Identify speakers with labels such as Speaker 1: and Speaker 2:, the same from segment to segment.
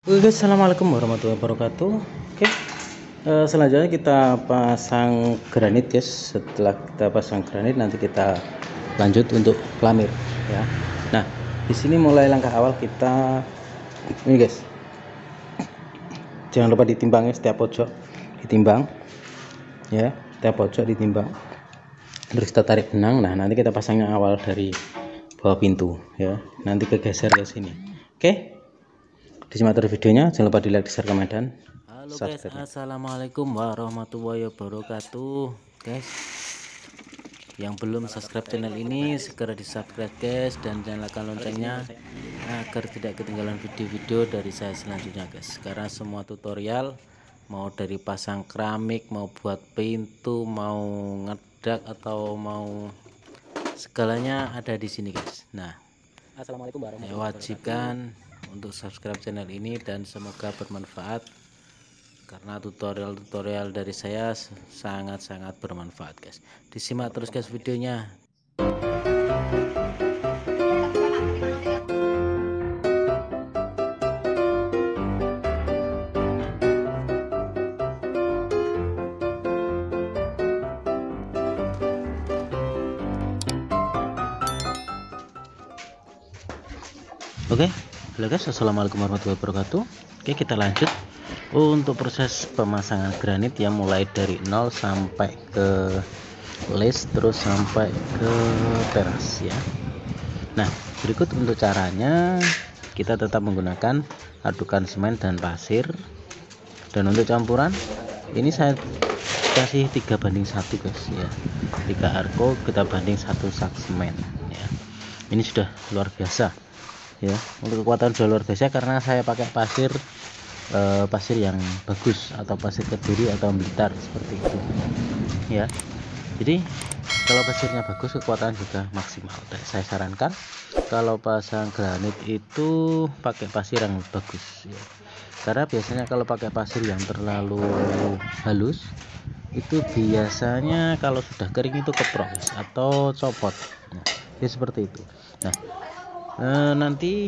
Speaker 1: Oke guys, assalamualaikum warahmatullahi wabarakatuh. Oke, selanjutnya kita pasang granit guys. Setelah kita pasang granit, nanti kita lanjut untuk pelamir ya. Nah, di sini mulai langkah awal kita ini guys. Jangan lupa ditimbang ya, setiap pojok ditimbang ya, setiap pojok ditimbang. Terus kita tarik benang. Nah, nanti kita pasangnya awal dari bawah pintu ya. Nanti kegeser ke sini. Oke. Disimak terus videonya, jangan lupa di like, di share, komen, dan
Speaker 2: halo guys, assalamualaikum warahmatullahi wabarakatuh. Guys, yang belum subscribe channel ini segera di subscribe guys, dan nyalakan loncengnya agar tidak ketinggalan video-video dari saya selanjutnya guys. Karena semua tutorial, mau dari pasang keramik, mau buat pintu, mau ngedak, atau mau segalanya ada di sini guys. Nah,
Speaker 1: Assalamualaikum warahmatullahi
Speaker 2: saya wajibkan untuk subscribe channel ini, dan semoga bermanfaat karena tutorial-tutorial dari saya sangat-sangat bermanfaat guys. Disimak terus guys videonya.
Speaker 1: Oke, halo guys, assalamualaikum warahmatullahi wabarakatuh. Oke, kita lanjut untuk proses pemasangan granit yang mulai dari 0 sampai ke les, terus sampai ke teras ya. Nah, berikut untuk caranya, kita tetap menggunakan adukan semen dan pasir. Dan untuk campuran ini saya kasih 3:1 guys ya, 3 arco kita banding 1 sak semen ya. Ini sudah luar biasa ya, untuk kekuatan sudah luar biasa karena saya pakai pasir pasir yang bagus, atau pasir Kediri atau Blitar seperti itu ya. Jadi kalau pasirnya bagus, kekuatan juga maksimal. Dan saya sarankan kalau pasang granit itu pakai pasir yang bagus ya, karena biasanya kalau pakai pasir yang terlalu halus itu biasanya kalau sudah kering itu keprok atau copot. Nah, ya seperti itu. Nah, nanti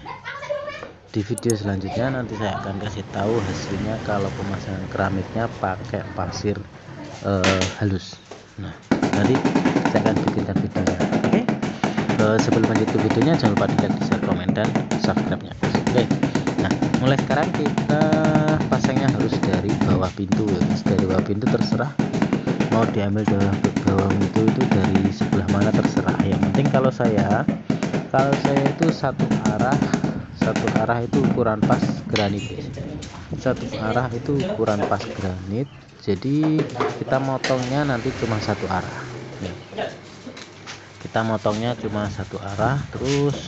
Speaker 1: di video selanjutnya nanti saya akan kasih tahu hasilnya kalau pemasangan keramiknya pakai pasir halus. Nah, nanti saya akan bikinkan videonya. Oke, sebelum lanjut ke videonya jangan lupa di like, di share, komen, dan subscribe nya. Oke, nah mulai sekarang kita pasangnya harus dari bawah pintu ya. Dari bawah pintu terserah mau diambil dari bawah pintu itu dari sebelah mana terserah. Yang penting kalau saya itu satu arah itu ukuran pas granit, satu arah itu ukuran pas granit. Jadi kita motongnya nanti cuma satu arah ya. Kita motongnya cuma satu arah, terus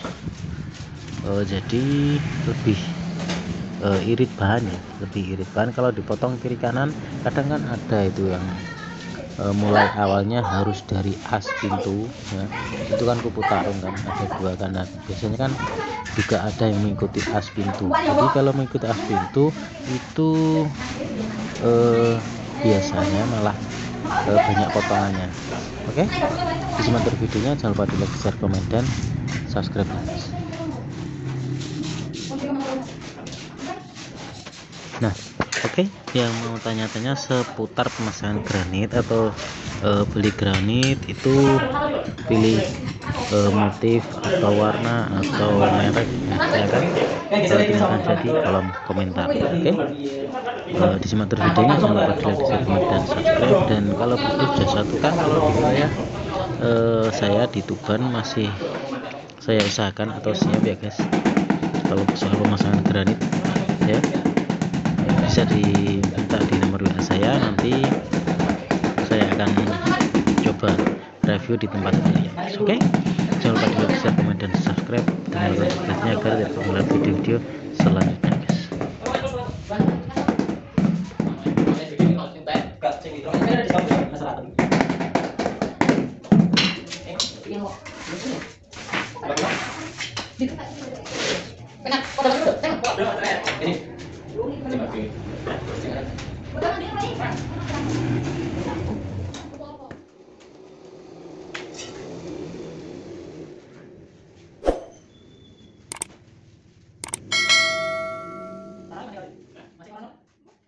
Speaker 1: jadi lebih irit bahan ya, lebih irit bahan. Kalau dipotong kiri kanan kadang kan ada itu yang mulai awalnya harus dari as pintu ya, itu kan kupu tarung kan, ada dua kanan. Biasanya kan juga ada yang mengikuti as pintu. Jadi kalau mengikuti as pintu itu biasanya malah banyak potongannya. Oke, disimak terus videonya, jangan lupa di like, share, komen, dan subscribe guys. Nah, oke, yang mau tanya-tanya seputar pemasangan granit atau beli granit itu pilih motif atau warna atau merek ya, silakan tinggalkan saja di kolom komentar. Oke, disimak terus videonya, jangan lupa di like, di share, komen, dan subscribe. Dan kalau butuh jasa tukang, kalau di wilayah saya di Tuban masih saya usahakan atau siap ya guys. Kalau soal pemasangan granit ya, bisa diminta di nomor WA saya, nanti saya akan coba review di tempat kalian. Oke, jangan lupa di like, share, komen, dan subscribe dengan notifikasinya agar tidak ketinggalan video-video selanjutnya guys.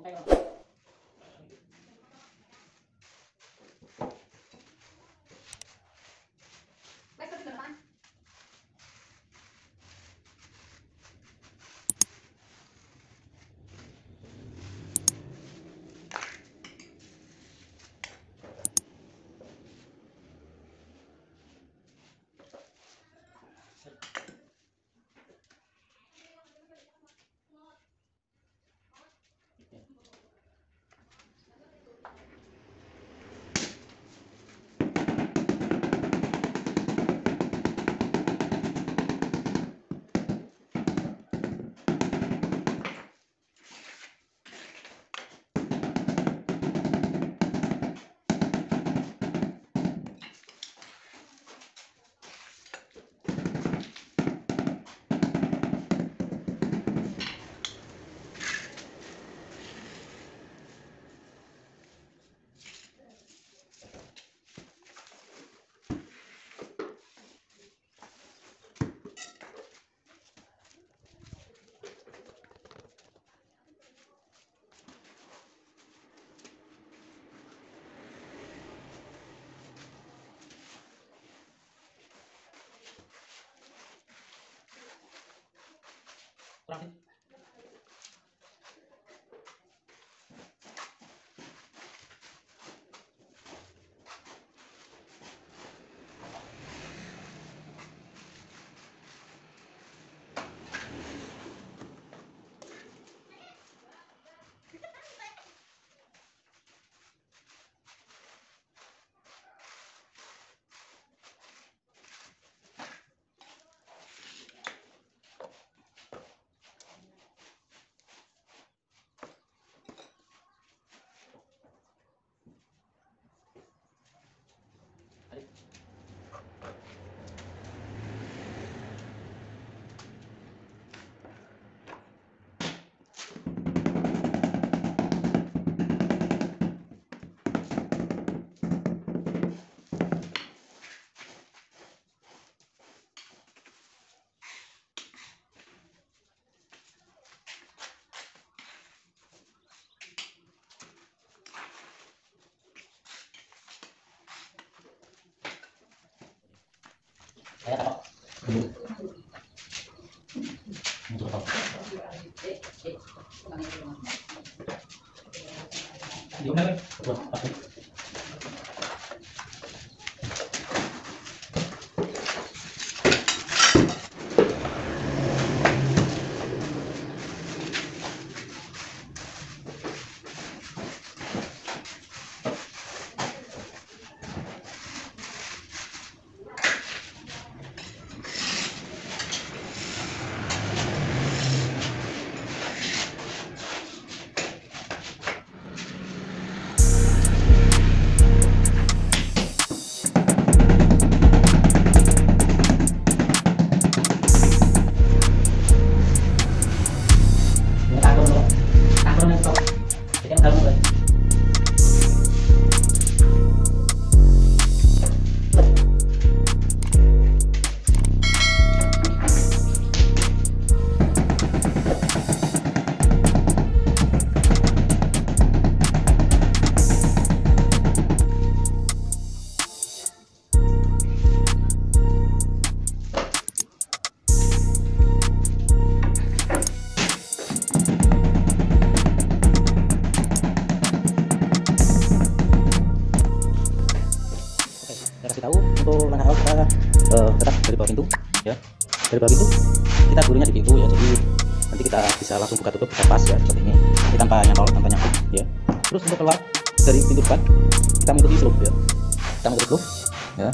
Speaker 1: Tahu untuk langkah awal kita tetap dari bawah pintu ya, dari bawah pintu kita gurunya di pintu ya, jadi nanti kita bisa langsung buka tutup, bisa pas ya seperti ini, jadi tanpa nyantol, tanpa nyangkut ya. Terus untuk keluar dari pintu depan kita mengikuti slope ya, kita mengikuti slope ya.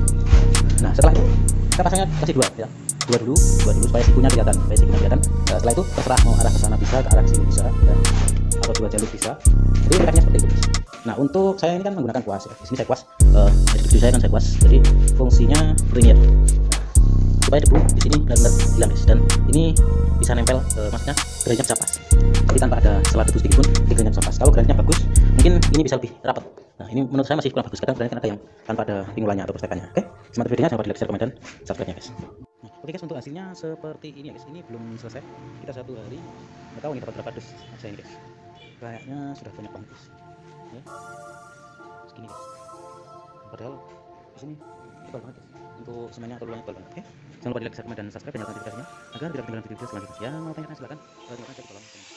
Speaker 1: Nah setelah itu kita pasangnya kasih dua ya, dua dulu supaya sikunya kelihatan, Nah, setelah itu terserah mau arah ke sana bisa, ke arah sini bisa ya, atau dua jalur bisa, jadi dekatnya seperti itu. Nah untuk saya ini kan menggunakan kuas ya, di sini saya kuas, saya kuas, jadi fungsinya premier supaya debu di sini benar-benar hilang guys, dan ini bisa nempel, maksudnya granitnya bisa pas, jadi tanpa ada selat debu sedikit pun di granitnya bisa pas. Kalau granitnya bagus mungkin ini bisa lebih rapat. Nah ini menurut saya masih kurang bagus, kadang granit kan ada yang tanpa ada pingulannya atau perstekannya. Oke, semangat videonya, jangan lupa di like, share, komen, dan subscribe nya guys. Nah, oke guys, untuk hasilnya seperti ini ya guys, ini belum selesai, kita 1 hari nggak tahu ini dapat berapa dus aja ini guys. kayaknya sudah banyak banget guys ya, segini guys, padahal di sini tebal banget guys, untuk semennya atau luarnya tebal banget. Oke, jangan lupa di like, share, dan subscribe, dan nyalakan notifikasinya agar tidak ketinggalan video selanjutnya. Yang mau tanyakan silakan, terima kasih, kolom komentar.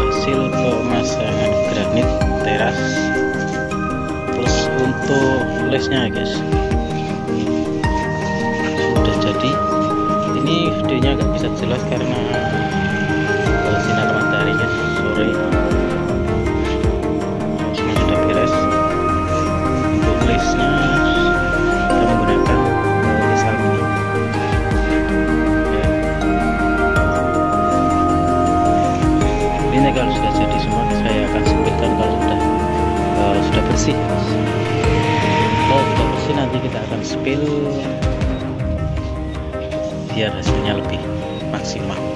Speaker 1: hasil pemasangan granit teras. Terus untuk lesnya guys sudah jadi. Ini videonya agak bisa jelas karena sinar matahari guys, sore. Semua sudah beres. Untuk lesnya kita menggunakan les aluminium. Ini kalau sudah jadi semua saya akan sebutkan kalau sudah bersih. Kalau sudah bersih nanti kita akan spill biar hasilnya lebih maksimal.